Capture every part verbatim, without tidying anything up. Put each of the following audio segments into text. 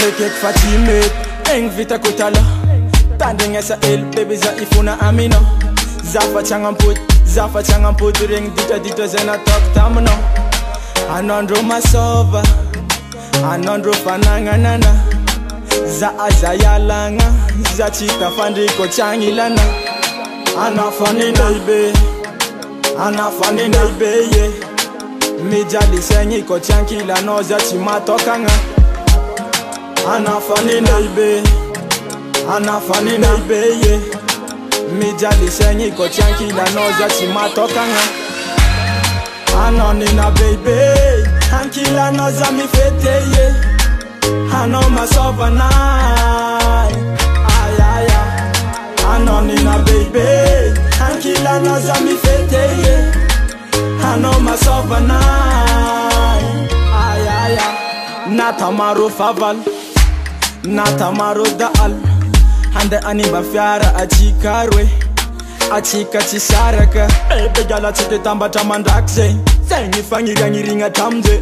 Kek Fatimit Eng vita kutala Tanding sa il baby za ifuna amino Zafa changamput Zafa changamput ring dita dita zena tok tamno Anondro masova Anondro fananganana Za azayalanga Za chita fandiko changilana Anafani naibe Anafani naibe ye Mijali senyi ko chankila no za chimatokanga Anafani naibe Anafani naibe ye Mijali senyi ko chankila no za chimatokanga Anonina baby Hankila no za mi fete ye Hano masova nai Ay ay ay Anonina baby Hankila no za mi fete ye Hano masova nai Ay ay ay Natamaro faval Natamaro daal Hande animba fiara achikarwe Achika chisaraka Ebe gala chite tamba tamandakse Sengi fangiri ngiringa tamze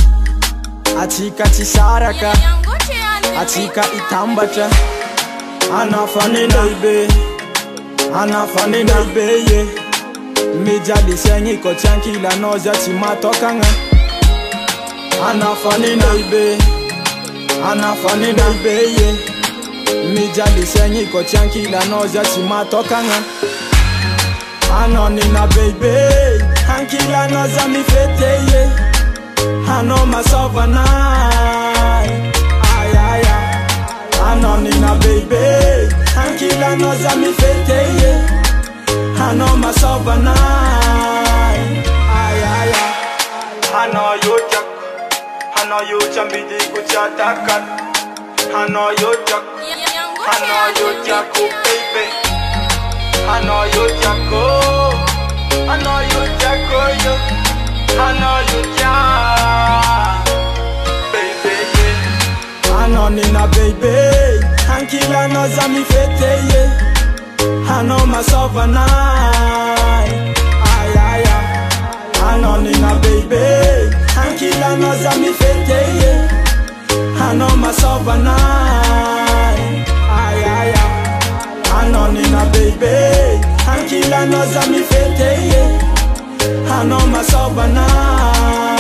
Achika chisaraka Achika itambata Anafane naibe Anafane naibe ye Mijali sengi ko chankila noza chimatokanga Anafane naibe Anafane naibe ye Mijali sengi ko chankila noza chimatokanga Anonina baby Hankila noza mi fete ye Hano masova nai Ay ay ay Anonina baby Hankila noza mi fete ye Hano masova nai Ay ay ay Hano yojak Hano yojambidi kuchatakat Hano yojak Hano yojak baby Hano yojak Hano yojak yo Hano yojak Baby yeah Anonina baby Hankila noza mi fete ye Hano masova nai Ay ay ay Anonina baby Hankila noza mi fete ye Hano masova nai Ay ay ay Anonina baby Hankila noza mi fete ye Hano masova nai